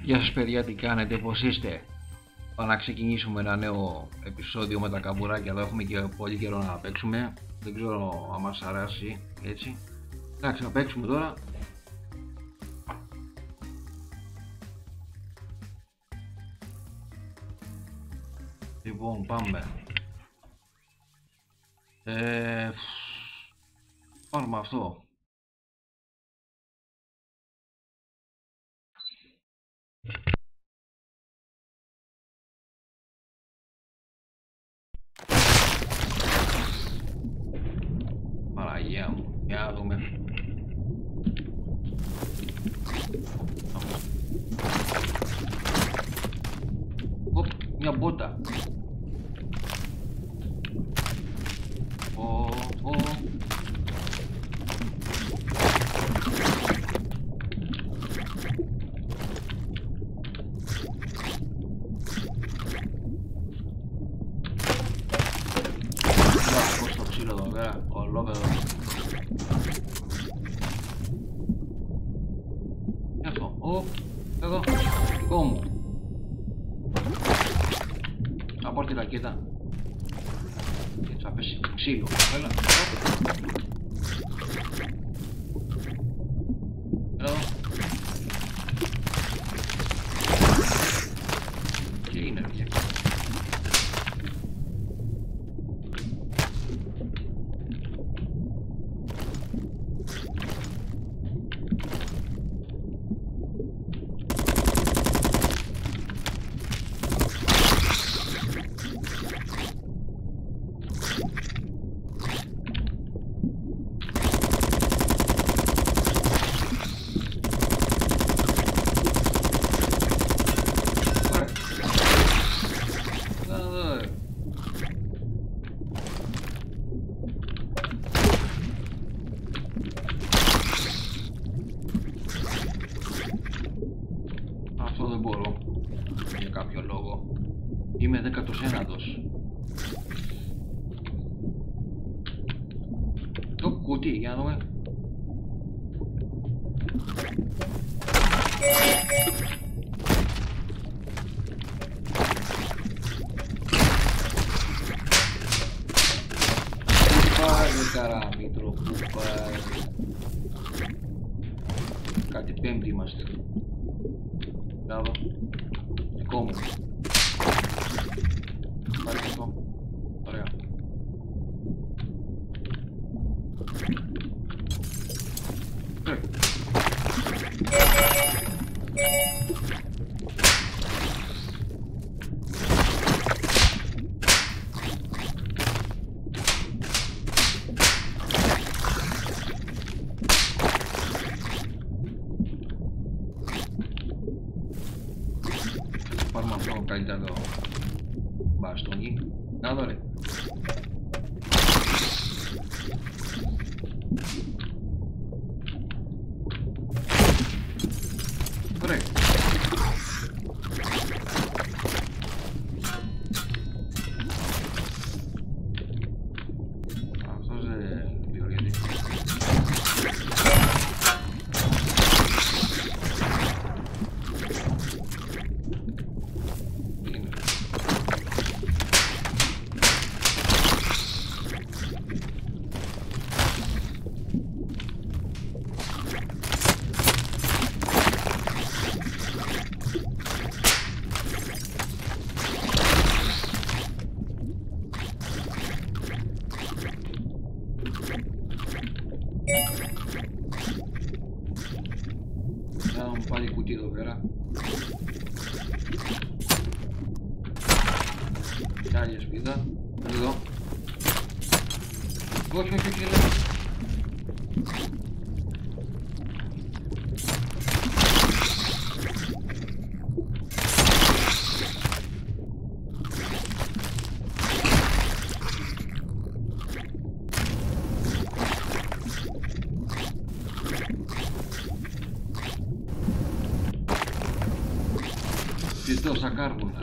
Γεια σας παιδιά, τι κάνετε, πώς είστε? Πάμε να ξεκινήσουμε ένα νέο επεισόδιο με τα καμπουράκια. Εδώ έχουμε και πολύ καιρό να παίξουμε. Δεν ξέρω αν μας αρέσει έτσι. Εντάξει, να παίξουμε τώρα. Λοιπόν, πάμε. Πάρουμε αυτό. Παναγία μου, για να δούμε. Οπ, μια μπότα. Πώς το ξύλο εδώ πέρα, ολόκληρο. Αυτό, εδώ, δικό μου. Να πάρω τη ρακέτα. Και θα πέσει ξύλο, έλα. Εδώ. Τι είναι πια. Αυτό δεν μπορώ για κάποιο λόγο. Είμαι 19ος. Το κουτί, για να δούμε. Πάλι καραμίτρο που πάει. Κάτι πέμπτη είμαστε. Μπράβο. Δικό μου. Πάρε αυτό. Ωραία. Πάρουμε αυτό καλύτερο μπαστόνι. Να δω ρε. Ωραία. Αυτός δεν διορκέται. Να μου πάλι κουτί εδώ πέρα. Και άλλη ασπίδα. Εδώ. Όχι, όχι, όχι, εδώ. Τι τόσα κάρβουνα.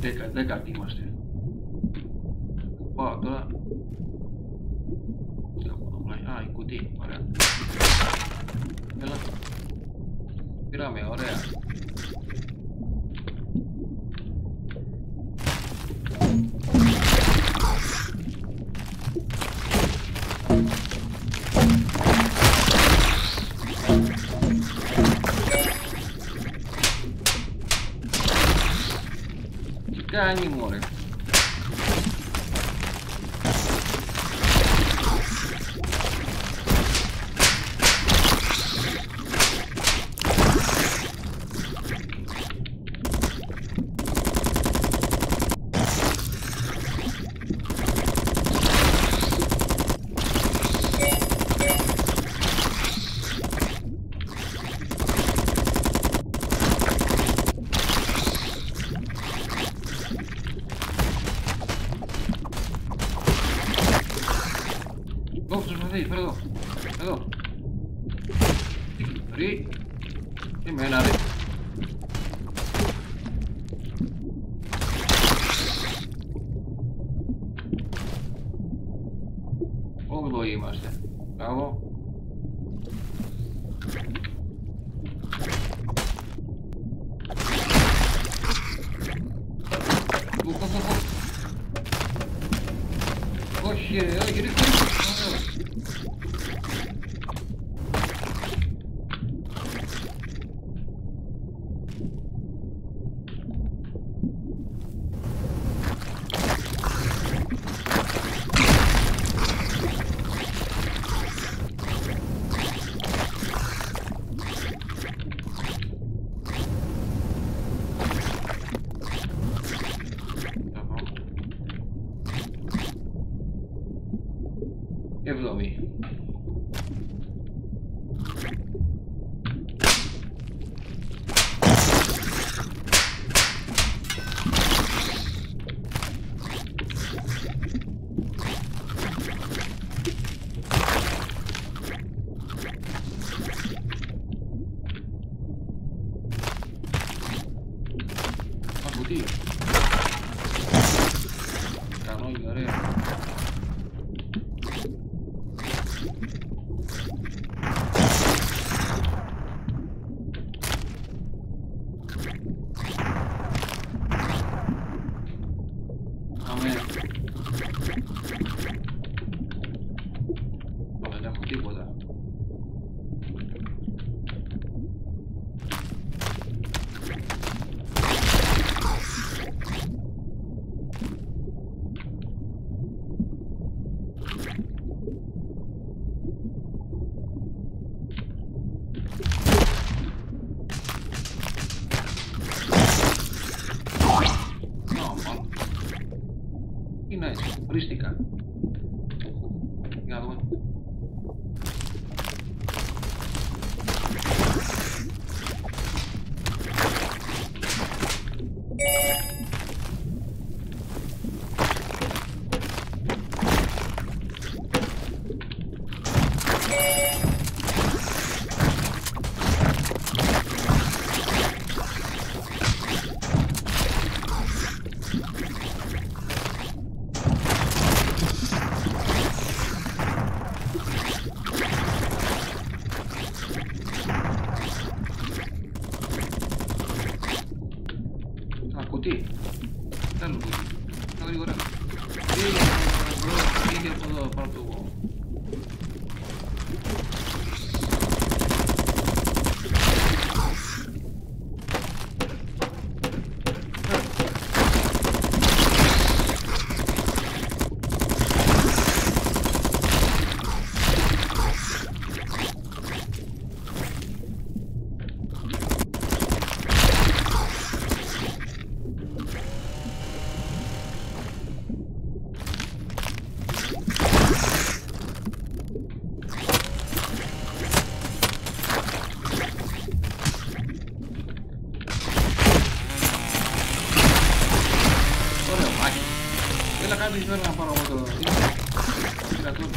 10 είμαστε. Πάω τώρα. Α, η κουτί, ωραία. Έλα. Πήραμε, ωραία. Τι κάνει μωρέ. Φέρε εδώ. Εδώ. Ρί. Εμένα ρε. Όγδοοι είμαστε. Μπράβο. Όχι ρε, όχι ρε. Εβδομή. Ακουτί. Κανόνι, ωραία. Δεν έχω τίποτα. Τι να είσαι, βρίστηκα. Για να δούμε. Κουτί. Θέλω κουτί. Θα γρήγορα. Πήγε από εδώ, πάρω το εγώ. Έλα κάτι θέλω να πάρω εγώ το πειρατούργα.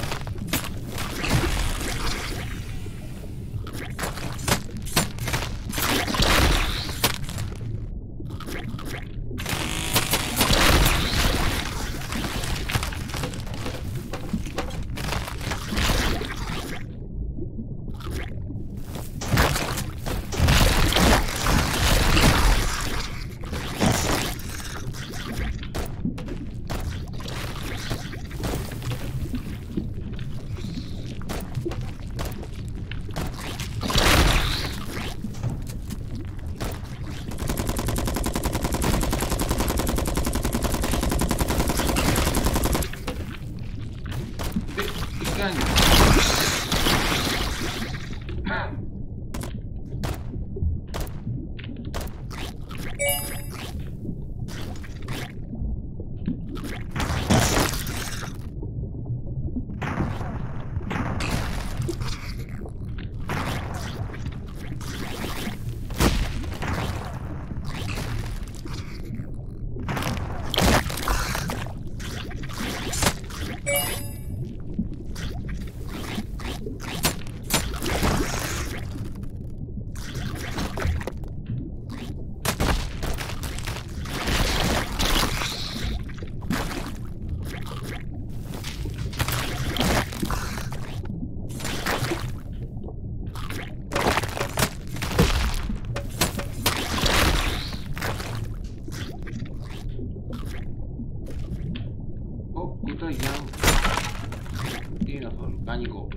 Κοίτα για... Τι είναι αυτό, λουκάνικο.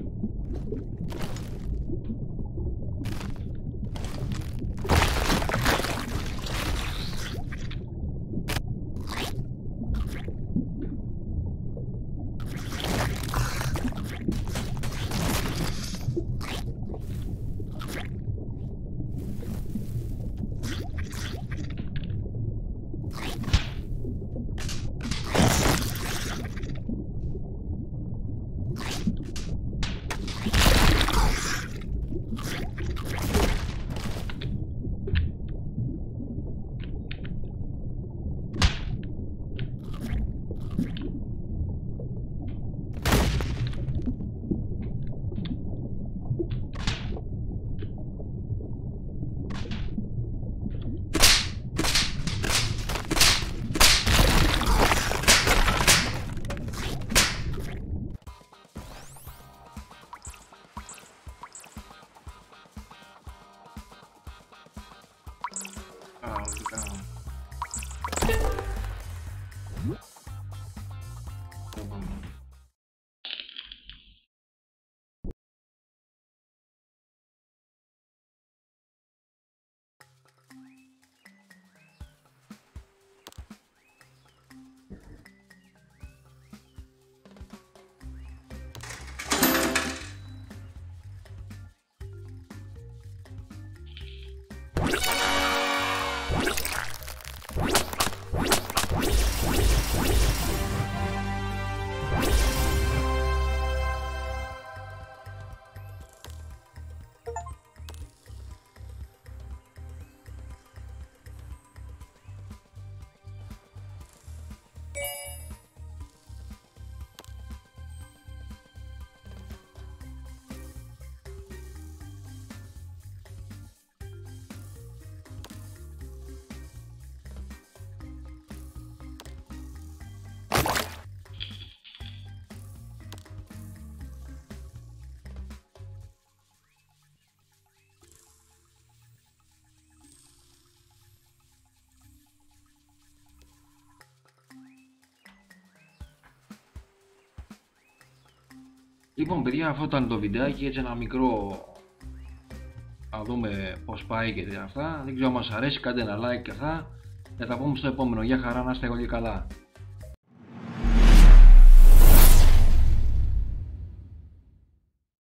Λοιπόν παιδιά, αυτό ήταν το βιντεάκι, έτσι ένα μικρό, να δούμε πως πάει και αυτά. Δεν ξέρω αν μας αρέσει, κάντε ένα like και αυτά. Θα τα πούμε στο επόμενο. Γεια χαρά, να είστε όλοι καλά.